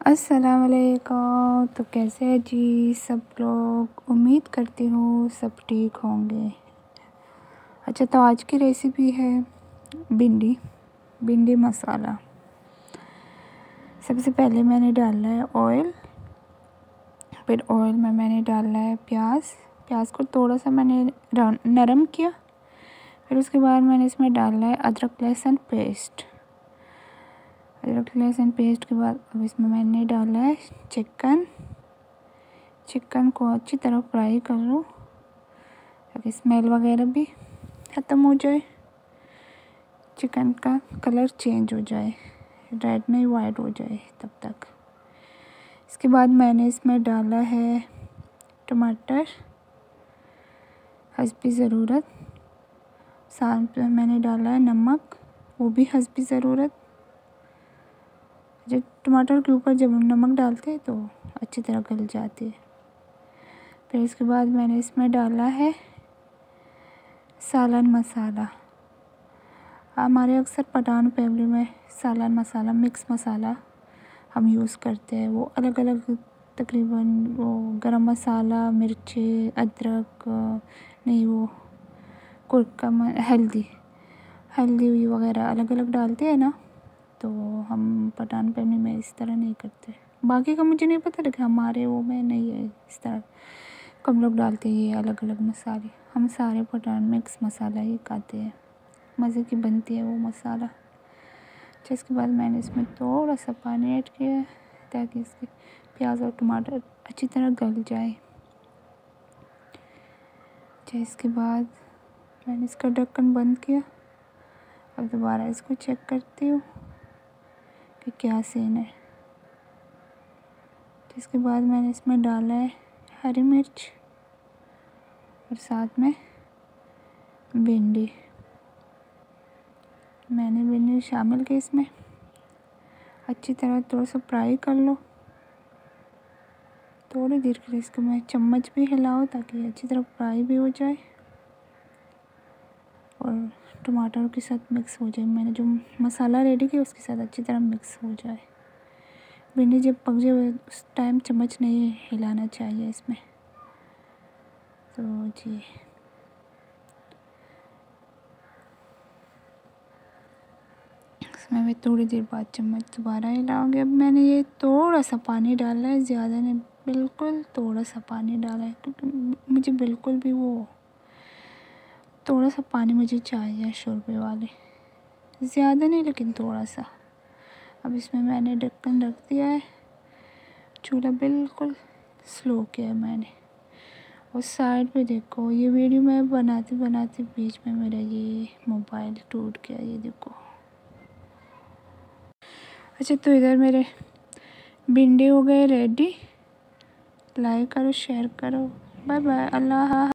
अस्सलाम वालेकुम। तो कैसे है जी सब लोग? उम्मीद करती हूँ सब ठीक होंगे। अच्छा, तो आज की रेसिपी है भिंडी मसाला। सबसे पहले मैंने डाला है ऑयल। फिर ऑयल में मैंने डाला है प्याज को थोड़ा सा मैंने नरम किया। फिर उसके बाद मैंने इसमें डाला है अदरक लहसुन पेस्ट के बाद अब इसमें मैंने डाला है चिकन को अच्छी तरह फ्राई कर लो ताकि स्मेल वगैरह भी ख़त्म हो जाए, चिकन का कलर चेंज हो जाए, रेड नहीं वाइट हो जाए तब तक। इसके बाद मैंने इसमें डाला है टमाटर हस्बी ज़रूरत। साथ में मैंने डाला है नमक, वो भी हस्बी ज़रूरत। जब टमाटर के ऊपर जब नमक डालते हैं तो अच्छी तरह गल जाती है। फिर इसके बाद मैंने इसमें डाला है सालन मसाला। हमारे अक्सर पठान फैमिली में सालन मसाला, मिक्स मसाला हम यूज़ करते हैं। वो अलग अलग तकरीबन वो गरम मसाला, मिर्ची, अदरक नहीं, वो कुरकुम, हल्दी वगैरह अलग अलग डालते हैं ना। तो हम पठान फैमिली में इस तरह नहीं करते। बाकी का मुझे नहीं पता, लेकिन हमारे वो में नहीं है इस तरह। कम लोग डालते हैं ये अलग अलग मसाले। हम सारे पठान मिक्स मसाला ही खाते हैं, मज़े की बनती है वो मसाला। अच्छा, इसके बाद मैंने इसमें थोड़ा सा पानी ऐड किया है ताकि इसके प्याज और टमाटर अच्छी तरह गल जाए। अच्छा, इसके बाद मैंने इसका ढक्कन बंद किया। अब दोबारा इसको चेक करती हूँ कि क्या सीन है। इसके बाद मैंने इसमें डाला है हरी मिर्च और साथ में भिंडी। मैंने भिंडी शामिल की इसमें। अच्छी तरह थोड़ा सा फ्राई कर लो, थोड़ी देर के लिए इसको मैं चम्मच भी हिलाओ ताकि अच्छी तरह फ्राई भी हो जाए और टमाटर के साथ मिक्स हो जाए। मैंने जो मसाला रेडी किया उसके साथ अच्छी तरह मिक्स हो जाए। भिंडी जब पक जाए उस टाइम चम्मच नहीं हिलाना चाहिए इसमें। तो जी, इसमें मैं थोड़ी देर बाद चम्मच दोबारा हिलाऊंगी। अब मैंने ये थोड़ा सा पानी डाला है, ज़्यादा नहीं, बिल्कुल थोड़ा सा पानी डाला है क्योंकि मुझे बिल्कुल भी वो थोड़ा सा पानी मुझे चाहिए शोरबे वाले, ज़्यादा नहीं लेकिन थोड़ा सा। अब इसमें मैंने ढक्कन रख दिया है, चूल्हा बिल्कुल स्लो किया है मैंने। और साइड पे देखो, ये वीडियो मैं बनाते बनाते बीच में मेरा ये मोबाइल टूट गया, ये देखो। अच्छा, तो इधर मेरे भिंडी हो गए रेडी। लाइक करो, शेयर करो। बाय बाय, अल्लाह।